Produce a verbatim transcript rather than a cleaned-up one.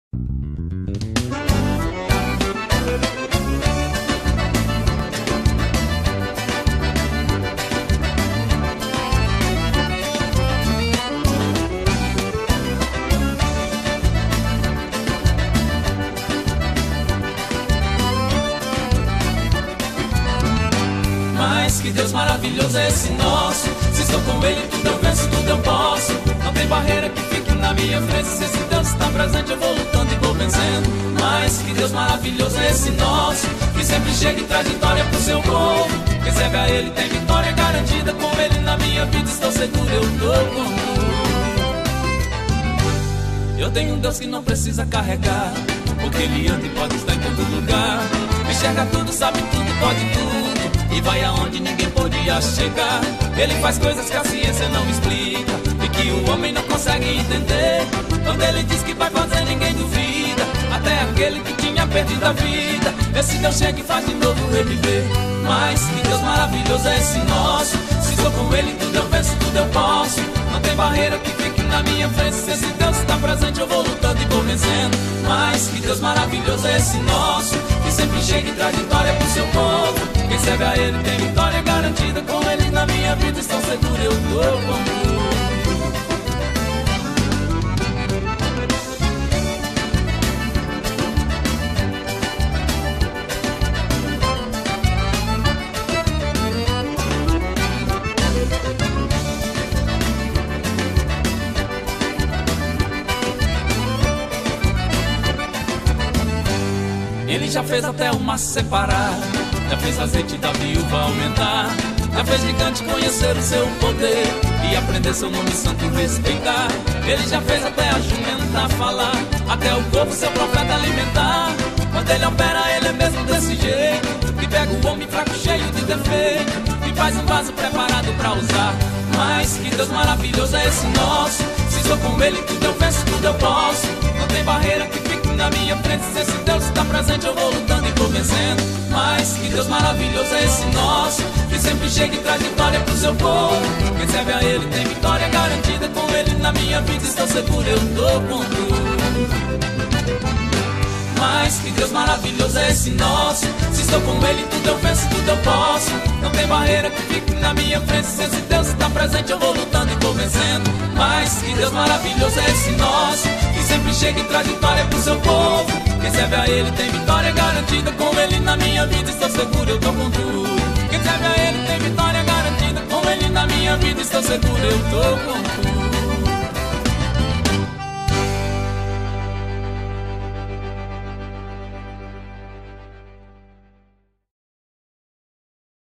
Mas que Deus maravilhoso é esse nosso. Se estou com Ele, tudo eu venço, tudo eu posso. Não tem barreira que fique na minha frente. Se esse Deus está presente, eu vou lutando e vou vencendo. Mas que Deus maravilhoso é esse nosso, que sempre chega e traz vitória pro seu povo. Quem serve a Ele tem vitória garantida. Com Ele na minha vida estou seguro, eu tô com tudo. Eu tenho um Deus que não precisa carregar, porque Ele anda e pode estar em todo lugar. Enxerga tudo, sabe tudo, pode tudo, e vai aonde ninguém podia chegar. Ele faz coisas que a ciência não explica e que o homem não consegue entender. Quando Ele diz que vai fazer, ninguém duvida, até aquele que tinha perdido a vida. Esse Deus chega e faz de novo reviver. Mas que Deus maravilhoso é esse nosso. Se estou com Ele, tudo eu venço, tudo eu posso. Não tem barreira que fique na minha frente. Se esse Deus está presente, eu vou lutando e vou vencendo. Mas que Deus maravilhoso é esse nosso, que sempre chega e traz vitória pro seu povo. Quem serve a Ele tem vitória garantida. Com Ele na minha vida estou seguro, eu tô com tudo. Ele já fez até o mar separar, já fez azeite da viúva aumentar, já fez gigante conhecer o seu poder e aprender seu nome santo e respeitar. Ele já fez até a jumenta falar, até o corpo seu profeta alimentar. Quando Ele opera, Ele é mesmo desse jeito, que pega o homem fraco cheio de defeito e faz um vaso preparado pra usar. Mas que Deus maravilhoso é esse nosso. Se estou com Ele, tudo eu venço, tudo eu posso. Não tem barreira que fique na minha frente. Se esse Deus está presente, eu vou lutando e vou vencendo. Mas que Deus maravilhoso é esse nosso, que sempre chega e traz vitória pro seu povo. Quem serve a Ele tem vitória garantida. Com Ele na minha vida estou seguro, eu tô com tudo. Mas que Deus maravilhoso é esse nosso. Se estou com Ele, tudo eu venço, tudo eu posso. Não tem barreira que fique na minha frente. Se esse Deus está presente, eu vou lutando e vou vencendo. Mas que Deus maravilhoso é esse nosso, que sempre chega e traz vitória pro seu povo. Quem serve a Ele tem vitória garantida. Com Ele na minha vida estou seguro, eu tô com tudo. Quem serve a Ele tem vitória garantida. Com Ele na minha vida estou seguro, eu tô com tudo.